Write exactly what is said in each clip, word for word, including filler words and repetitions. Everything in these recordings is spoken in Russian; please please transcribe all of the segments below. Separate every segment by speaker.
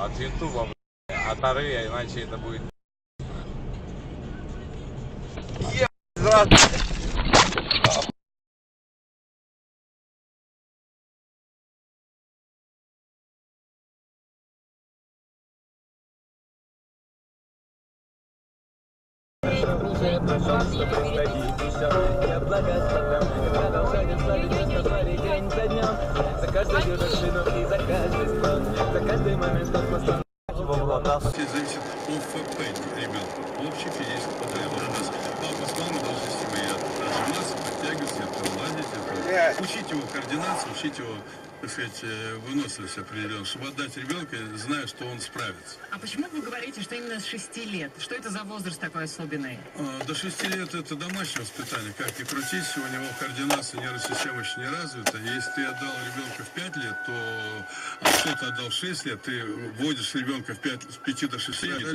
Speaker 1: от Ютуба, от Ары, иначе это будет... Е, здравствуйте!
Speaker 2: Уже, пожалуйста, приходите все. Я благословлен, продолжайте славить Господа день за днем. За каждую вершину и за каждый склон, за каждый момент, что просто...
Speaker 3: Зависит от ФП ребенка, общей физической подготовки. Папа с мамой должны с ним отжиматься, подтягиваться, это ладить, это... Учить его координацию, учить его, так сказать, выносливость определенную, чтобы отдать ребенка, зная, что он справится.
Speaker 4: А почему вы говорите, что именно с шести лет? Что это за возраст такой особенный?
Speaker 3: А, до шести лет это домашнее воспитание. Как ни крутись, у него координация нервной системы еще не развита. Если ты отдал ребенка в пять лет, то а кто-то отдал в шесть лет, ты вводишь ребенка в пять, с пяти до шести лет.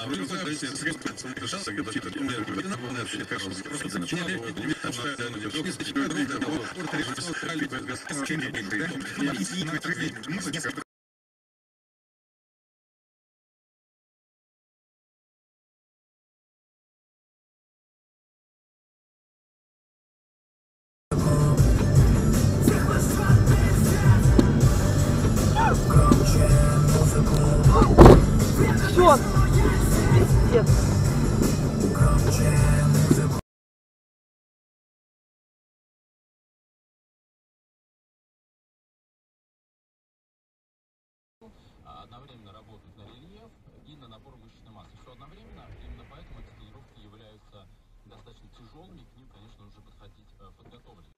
Speaker 5: Все, пиздец.
Speaker 6: Одновременно работают на рельеф и на набор мышечной массы. Все одновременно, именно поэтому эти тренировки являются достаточно тяжелыми, к ним, конечно, нужно подходить подготовленным.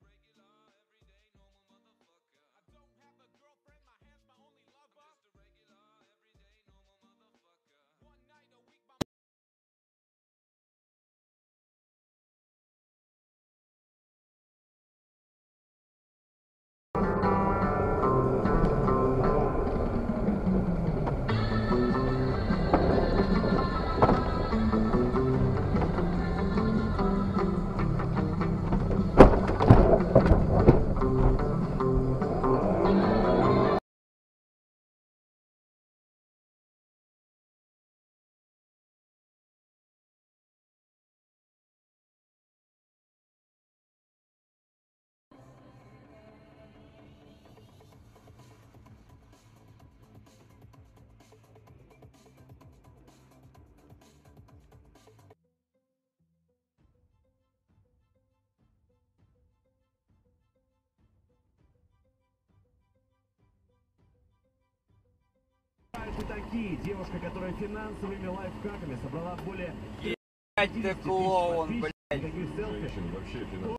Speaker 7: И такие. Девушка, которая финансовыми лайфхаками собрала более...
Speaker 5: Ебать ты клоун, блядь.
Speaker 7: Никаких селфи.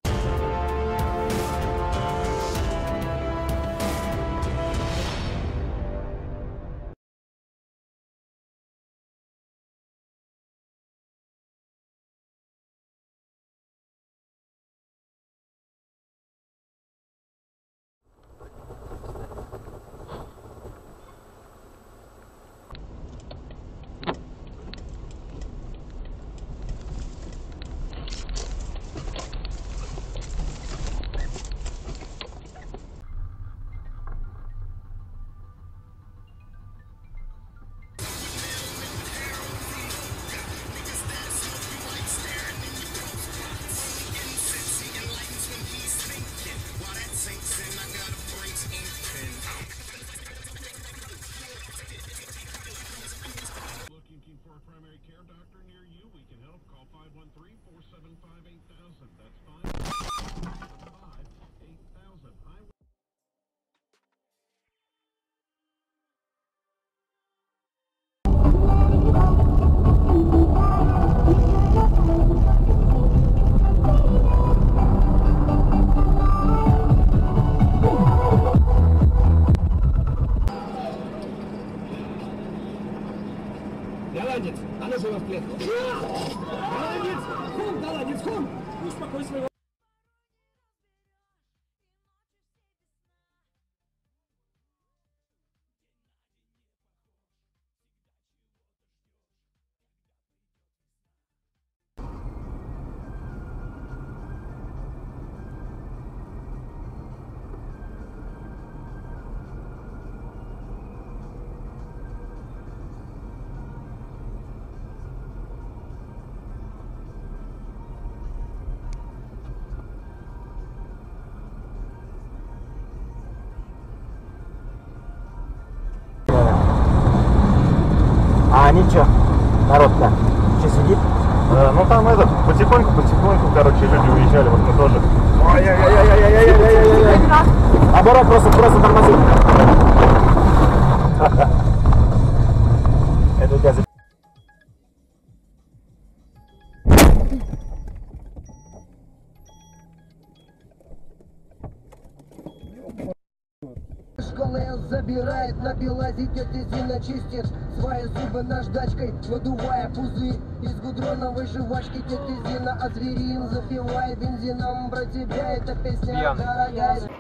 Speaker 7: Голландец, а ну живо в клетку. Голландец, хун, голландец, хун. Успокой своего...
Speaker 8: ничего, народ-то что сидит?
Speaker 9: Э, ну там этот, потихоньку, потихоньку, короче, люди уезжали, вот мы тоже.
Speaker 8: Оборот, просто, просто тормози. Это у тебя за...
Speaker 10: Школа забирает на белазе, тетя Зина чистит свои зубы наждачкой, выдувая пузырь из гудроновой жвачки. Тетя Зина, а зверин запивает бензином. Про тебя эта песня дорогая.